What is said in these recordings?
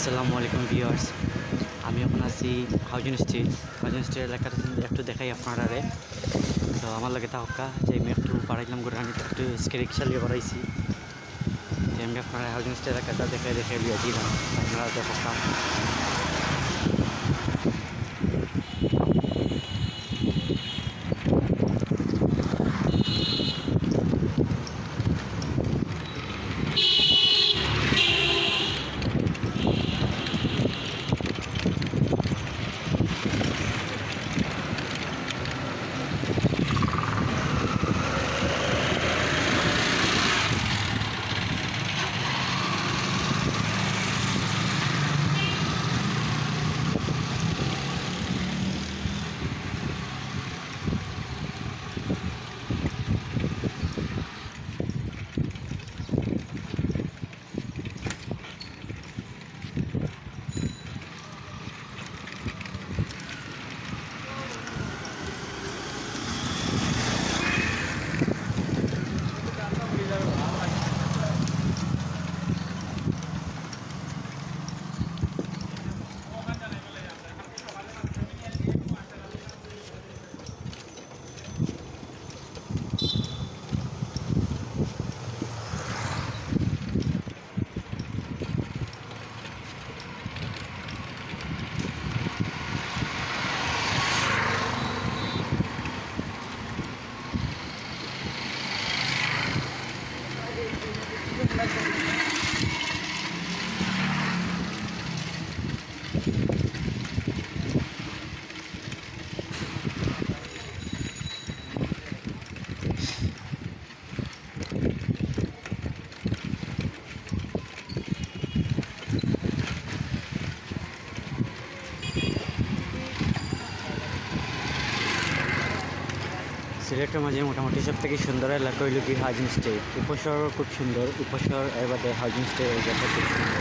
আসসালামু আলাইকুম ভিউয়ার্স। আমি এখন আছি হাউজিং স্ট্রিট এলাকাটা একটু দেখাই আপনারারে। তো আমার লাগে থাকা যে আমি একটু বাড়াইলাম করে আমি একটু রিক্সা নিয়ে বাড়াইছি। যে আমি আপনারা হাউজিং স্ট্রিট এলাকাটা দেখে লিয়ে দিলাম আপনারা দেখা। সিলেটের মাঝে মোটামুটি সব থেকে সুন্দর এলাকা হইল কি হাউজিং স্ট্রিট। উপশহর খুব সুন্দর, উপশহর এবারে হাউজিং স্ট্রিট এলাকা খুব সুন্দর।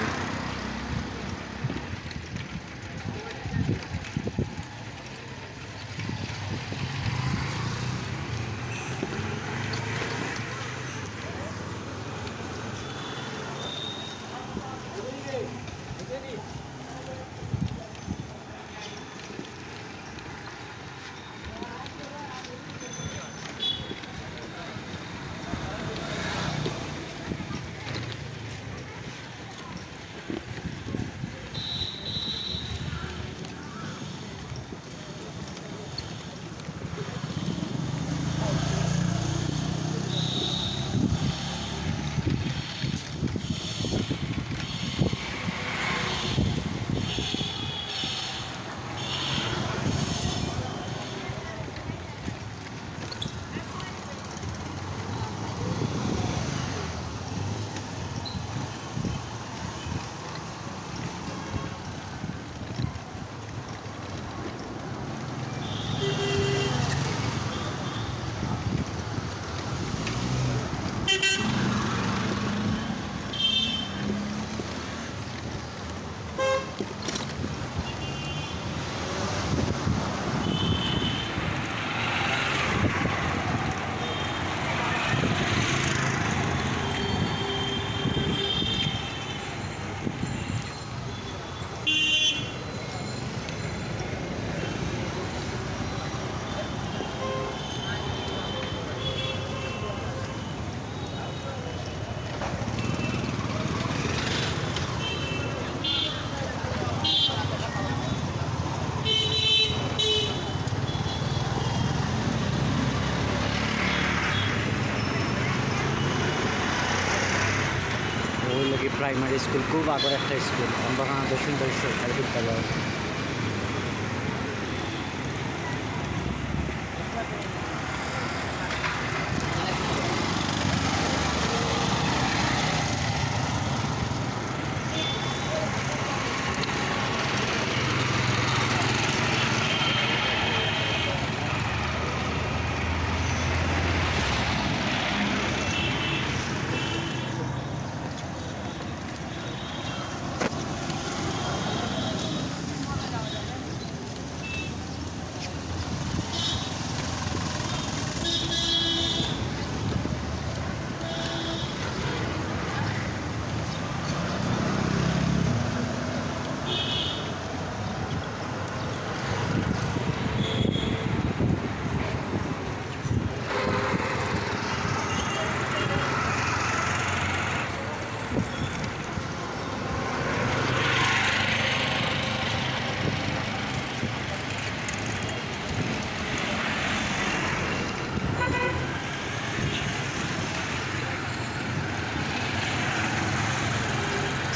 प्राइमरी स्कूल खूब आगे एक स्कूल अंबाखाना सुंदर सरकारी विद्यालय।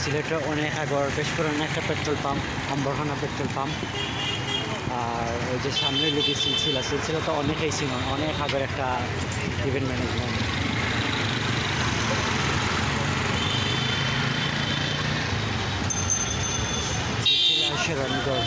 সিলেটের অনেক আগর বেশ পুরনো একটা petrol pump, Ambarkhana petrol pump. আর ওই যে সামনে লেগে সিলসিলা তো অনেক ছিল, অনেক আগের একটা ইভেন্ট ম্যানেজমেন্ট। সিলসিলা শেরওয়ানিগঞ্জ।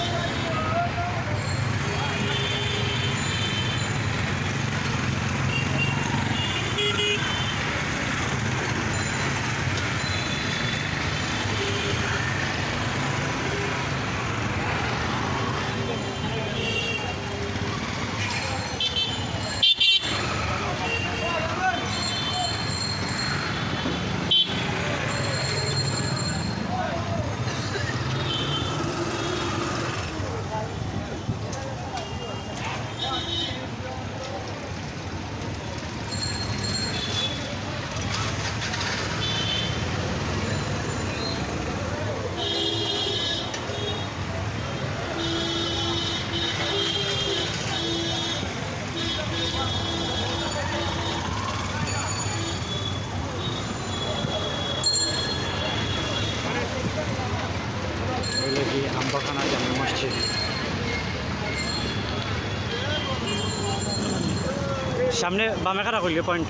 আম্বরখানা জামে মসজিদ। সামনে বামে খারাপ করলি পয়েন্ট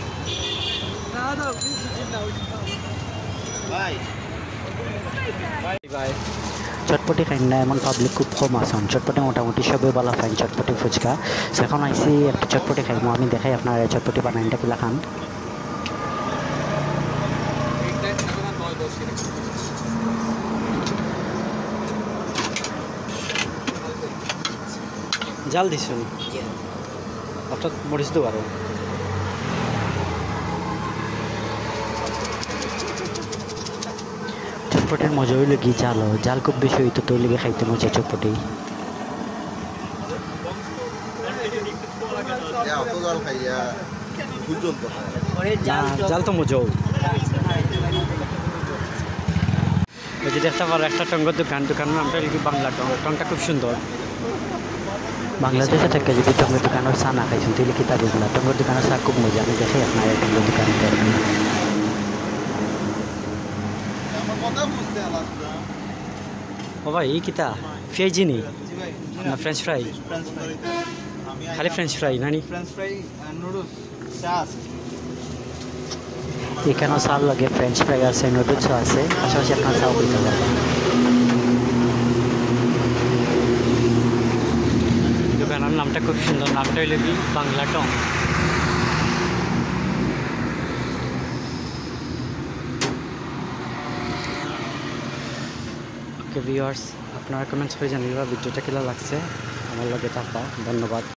চটপটি খাই না, এমন পাবলিক খুব কম আসন। চটপটি মোটামুটি সবে বলা ফাইন, চটপটি ফুচকা। এখন আইসি একটা চটপটি খাইমো, আমি দেখাই আপনার চটপটি বানাইটা কিলা খান। জাল দিছুন অর্থাৎ মরিচ দেবো আরো। চটপটির মজা হইলে কি জাল খুব বেশি হইতো, তো লেগে খাইতে মজা চটপটি। জাল তো মজাও। ওই যে দেখতে পারো একটা টঙ্গের দোকানের নামটা লিখি বাংলা টং। টংটা খুব সুন্দর। বাংলাদেশে থেকে যদি টঙ্গের দোকানের চা না খাইছেন তাহলে কি তা বুঝলা। টঙ্গের দোকানের চা খুব মজা, আমি দেখাই আপনার টঙ্গের দোকানটা। ও ভাই এই কিতা পেঁয়াজি নি না ফ্রেঞ্চ ফ্রাই? খালি ফ্রেঞ্চ ফ্রাই নানি? এখানেও চাল লাগে, ফ্রেঞ্চ ফ্রাই আছে, নুডলসও আছে, পাশাপাশি আপনার চাও পেতে পারবেন। দোকানের নামটা খুব সুন্দর, নামটা হইলে কি বাংলা টং। ওকে ভিউয়ার্স, আপনারা কমেন্টস করে জানিয়ে ভিডিওটা কেলা লাগছে। আমার লগে থাকবা, ধন্যবাদ।